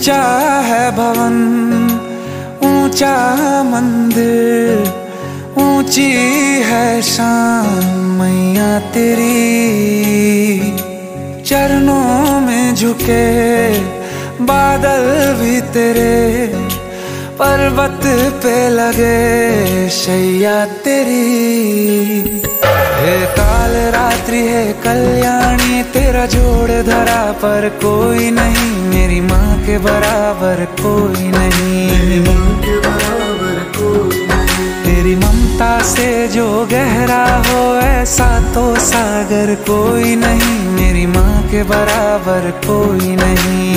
ऊंचा है भवन, ऊंचा मंदिर, ऊंची है शान मैया तेरी। चरणों में झुके बादल भी तेरे, पर्वत पे लगे शैया तेरी। हे काल रात्रि है कल्याणी, तेरा जोड़ धरा पर कोई नहीं, मेरी माँ के बराबर कोई नहीं। तेरी ममता से जो गहरा हो ऐसा तो सागर कोई नहीं, मेरी माँ के बराबर कोई नहीं।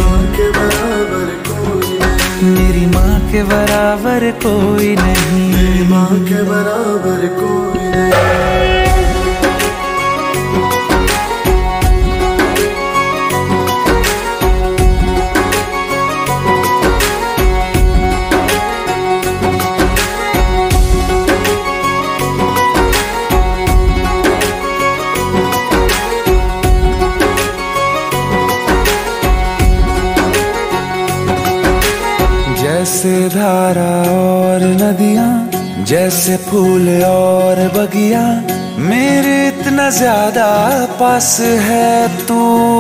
मेरी माँ के बराबर कोई नहीं, मेरी माँ के बराबर कोई नहीं। जैसे धारा और नदियाँ, जैसे फूल और बगिया, मेरे इतना ज्यादा पास है तू।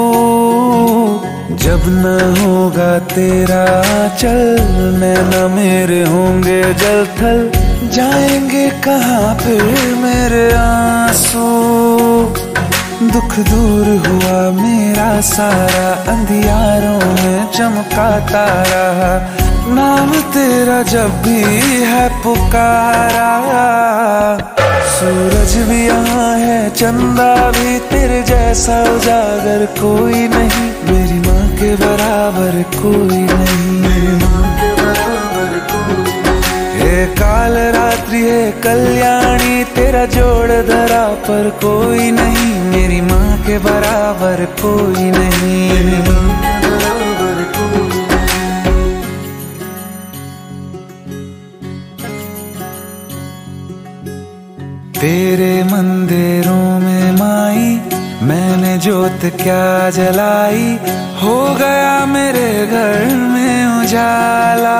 जब न होगा तेरा चल, नैना मेरे होंगे जल थल, जाएंगे कहाँ फिर मेरे आंसू। दुख दूर हुआ मेरा सारा, अंधियारों में चमका तारा, नाम तेरा जब भी है पुकारा। सूरज भी यहाँ है, चंदा भी, तेरे जैसा उजागर कोई नहीं, मेरी माँ के बराबर कोई नहीं। मेरी माँ के बराबर कोई नहीं। हे काल रात्रि है कल्याणी, तेरा जोड़ धरा पर कोई नहीं, मेरी माँ के बराबर कोई नहीं। मेरी माँ के बराबर कोई नहीं। तेरे मंदिरों में माई मैंने जोत क्या जलाई, हो गया मेरे घर में उजाला।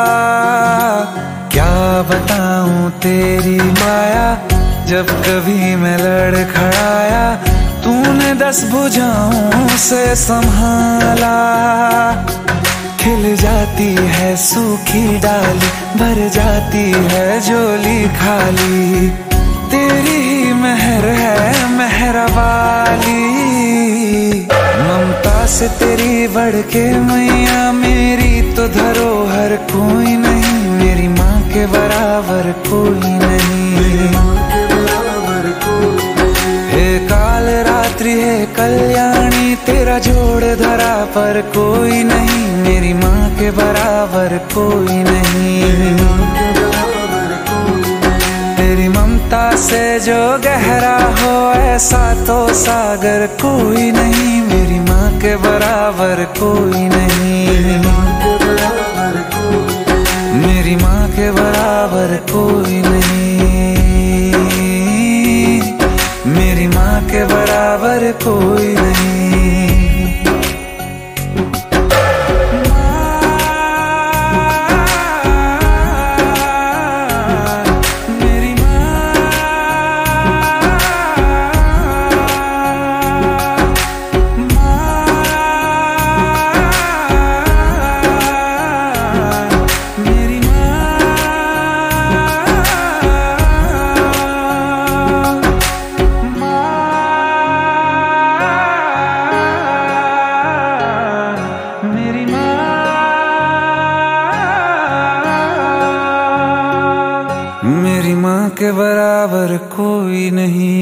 क्या बताऊं तेरी माया, जब कभी मैं लड़खड़ाया, तूने 10 भुजाओं से संभाला। खिल जाती है सूखी डाली, भर जाती है झोली खाली, तेरी ही मेहर है मेहरबाली। ममता से तेरी बढ़ के मैया, मेरी तो धरोहर कोई नहीं, मेरी माँ के बराबर कोई नहीं। मेरी माँ के बराबर कोई नहीं। हे काल रात्रि है कल्याणी, तेरा जोड़ धरा पर कोई नहीं, मेरी माँ के बराबर कोई नहीं। मेरी माँ के बराबर कोई नहीं। तेरी ममता से जो गहरा हो ऐसा तो सागर कोई नहीं, मेरी माँ के बराबर कोई नहीं। मेरी माँ के बराबर कोई नहीं। मेरी माँ के बराबर कोई नहीं, मेरी माँ के बराबर कोई नहीं। मेरी माँ के बराबर कोई नहीं।